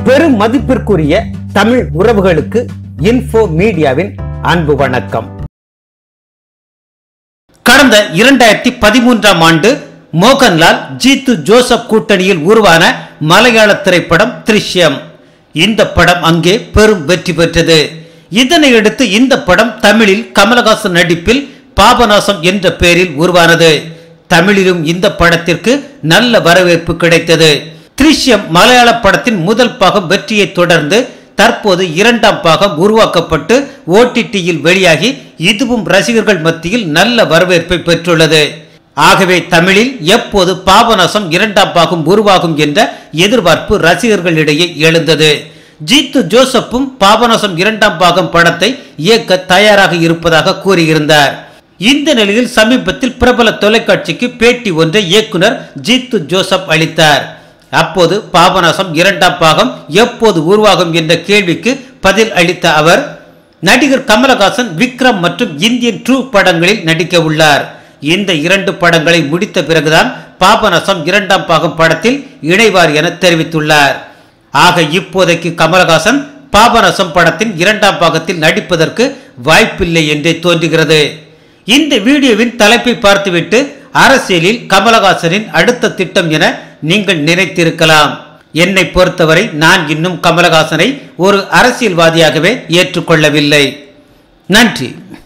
பெரும் மதிப்பிற்குரிய தமிழ் உறவுகளுக்கு இன்ஃபோ மீடியாவின் அன்பு வணக்கம். கடந்த 2013ஆம் ஆண்டு மோகன்லால் ஜீத்து ஜோசப் கூட்டணியில் உருவான மலையாள திரைப்படம் திருஷ்யம். இந்த படம் அங்கே பெரும் வெற்றி பெற்றது. இதனையடுத்து இந்த படம் தமிழில் கமலஹாசன் நடிப்பில் பாபநாசம் என்ற பெயரில் உருவானது. தமிழிலும் இந்த படத்திற்கு நல்ல வரவேற்பு கிடைத்தது. திருஷ்யம் மலையாள படத்தின் முதல் பாகம் வெற்றியை தொடர்ந்து தற்போது இரண்டாம் பாகம் உருவாக்கப்பட்டு OTTயில் வெளியாகி இதுவும் ரசிகர்கள் மத்தியில் நல்ல வரவேற்பை பெற்றுள்ளது. ஆகவே தமிழில் எப்போது பாபநாசம் இரண்டாம் பாகம் உருவாகும் என்ற எதிர்பார்ப்பு ரசிகர்களிடையே எழுந்தது. ஜீத்து ஜோசப்பும் பாபநாசம் இரண்டாம் பாகம் படத்தை இயக்க தயாராக இருப்பதாக கூறியிருந்தார். இந்த நிலையில் சமீபத்தில் பிரபல தொலைக்காட்சிக்கு பேட்டி ஒன்றை இயக்குனர் ஜீத்து ஜோசப் அளித்தார். அப்போது பாபநாசம் இரண்டாம் பாகம் எப்போது உருவாகும் என்ற கேள்விக்கு பதில் அளித்த அவர், நடிகர் கமலஹாசன் விக்ரம் மற்றும் இந்தியன் 2 படங்களில் நடிக்க உள்ளார். இந்த 2 படங்களை முடித்த பிறகுதான் பாபநாசம் இரண்டாம் பாகம் படத்தில் இணைவார் என தெரிவித்துள்ளார். ஆக இப்போதைக்கு கமலஹாசன் பாபநாசம் படத்தின் இரண்டாம் பாகத்தில் நடிப்பதற்கு வாய்ப்பில்லை என்றே தோன்றுகிறது. இந்த வீடியோவின் தலைப்பை பார்த்துவிட்டு அரசியலில் கமலஹாசனின் அடுத்த திட்டம் என நீங்கள் நினைத்திருக்கலாம். என்னை பொறுத்தவரை நான் இன்னும் கமலஹாசனை ஒரு அரசியல்வாதியாகவே ஏற்றுக்கொள்ளவில்லை. நன்றி.